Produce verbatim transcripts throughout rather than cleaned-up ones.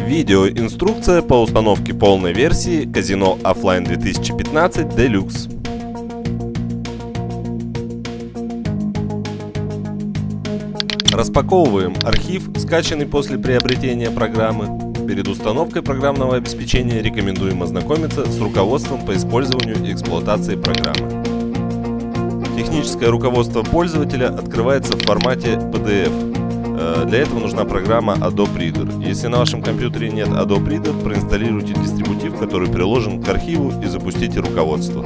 Видеоинструкция по установке полной версии Casino Offline две тысячи пятнадцать Deluxe. Распаковываем архив, скачанный после приобретения программы. Перед установкой программного обеспечения рекомендуем ознакомиться с руководством по использованию и эксплуатации программы. Техническое руководство пользователя открывается в формате пи ди эф. Для этого нужна программа Adobe Reader. Если на вашем компьютере нет Adobe Reader, проинсталируйте дистрибутив, который приложен к архиву, и запустите руководство.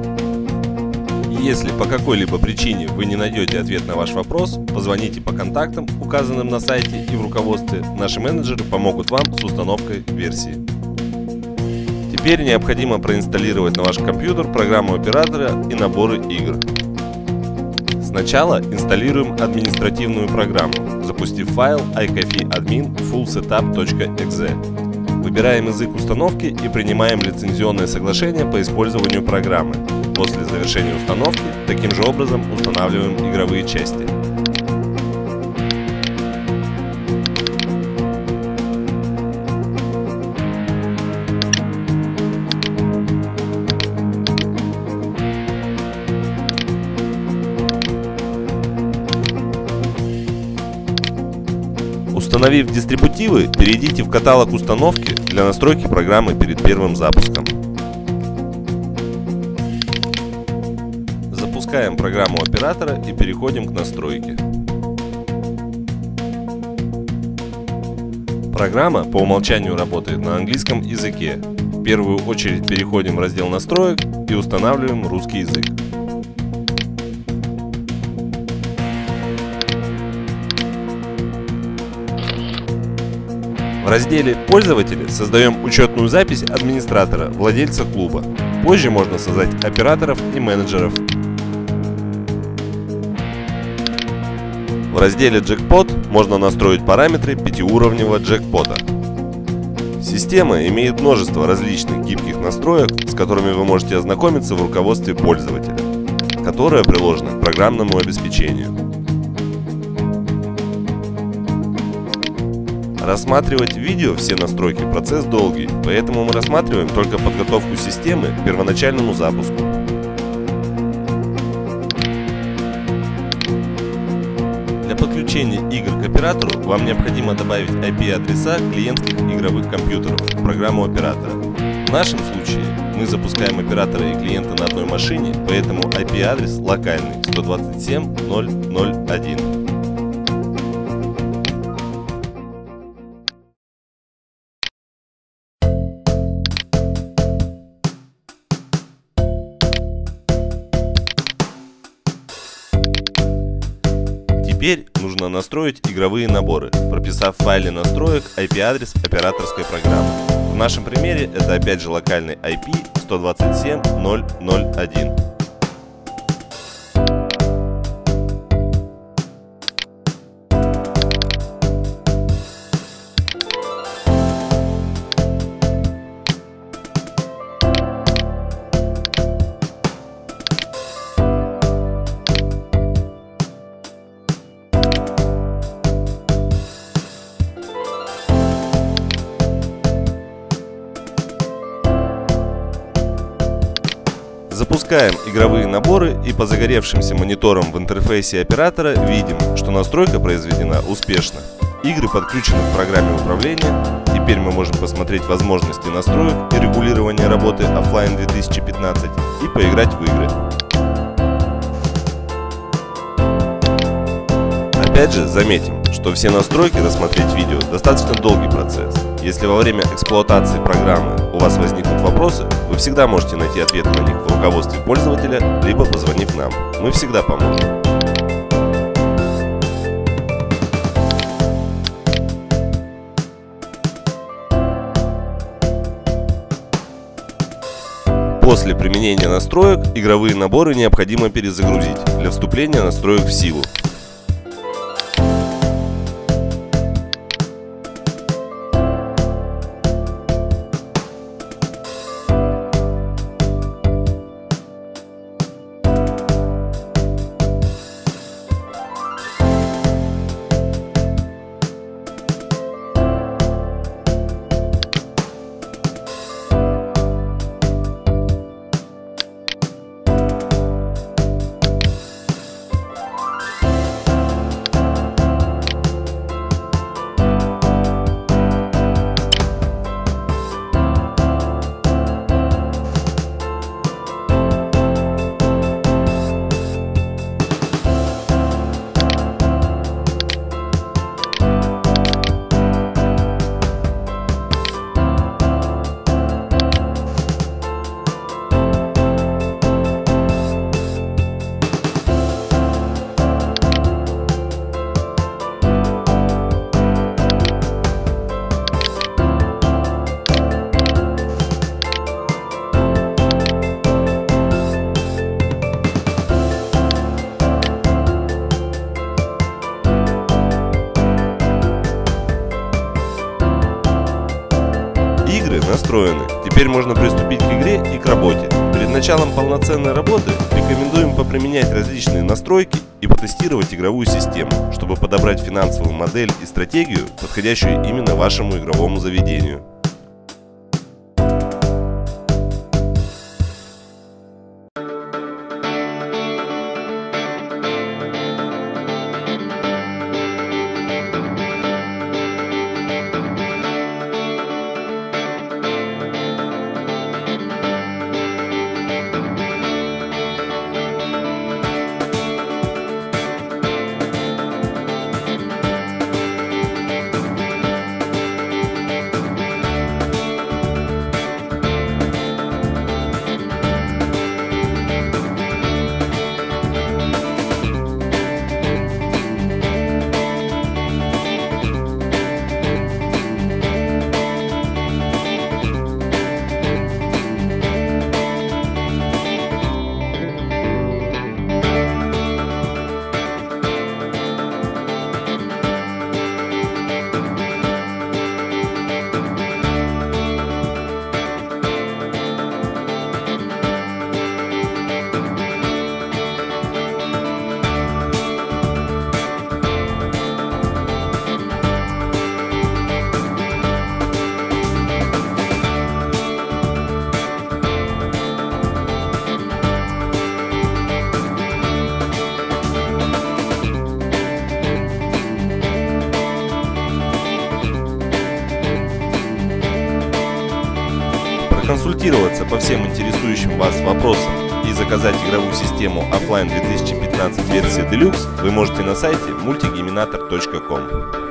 Если по какой-либо причине вы не найдете ответ на ваш вопрос, позвоните по контактам, указанным на сайте и в руководстве. Наши менеджеры помогут вам с установкой версии. Теперь необходимо проинсталлировать на ваш компьютер программу оператора и наборы игр. Сначала инсталируем административную программу, запустив файл iCoffeeAdmin fullsetup.exe. Выбираем язык установки и принимаем лицензионное соглашение по использованию программы. После завершения установки таким же образом устанавливаем игровые части. Установив дистрибутивы, перейдите в каталог установки для настройки программы перед первым запуском. Запускаем программу оператора и переходим к настройке. Программа по умолчанию работает на английском языке. В первую очередь переходим в раздел настроек и устанавливаем русский язык. В разделе «Пользователи» создаем учетную запись администратора, владельца клуба. Позже можно создать операторов и менеджеров. В разделе «Джекпот» можно настроить параметры пятиуровневого джекпота. Система имеет множество различных гибких настроек, с которыми вы можете ознакомиться в руководстве пользователя, которое приложено к программному обеспечению. Рассматривать в видео все настройки процесс долгий, поэтому мы рассматриваем только подготовку системы к первоначальному запуску. Для подключения игр к оператору вам необходимо добавить ай пи-адреса клиентских игровых компьютеров в программу оператора. В нашем случае мы запускаем оператора и клиента на одной машине, поэтому ай пи-адрес локальный сто двадцать семь точка ноль ноль один. Теперь нужно настроить игровые наборы, прописав в файле настроек ай пи-адрес операторской программы. В нашем примере это опять же локальный ай пи сто двадцать семь точка ноль ноль один. Запускаем игровые наборы и по загоревшимся мониторам в интерфейсе оператора видим, что настройка произведена успешно. Игры подключены к программе управления. Теперь мы можем посмотреть возможности настроек и регулирования работы Offline две тысячи пятнадцать и поиграть в игры. Опять же заметим, что все настройки рассмотреть в видео достаточно долгий процесс. Если во время эксплуатации программы у вас возникнут вопросы, вы всегда можете найти ответы на них в руководстве пользователя, либо позвонив нам. Мы всегда поможем. После применения настроек игровые наборы необходимо перезагрузить для вступления настроек в силу. настроены. Теперь можно приступить к игре и к работе. Перед началом полноценной работы рекомендуем поприменять различные настройки и потестировать игровую систему, чтобы подобрать финансовую модель и стратегию, подходящую именно вашему игровому заведению. Консультироваться по всем интересующим вас вопросам и заказать игровую систему Offline две тысячи пятнадцать версия Deluxe вы можете на сайте мультигейминатор точка ком.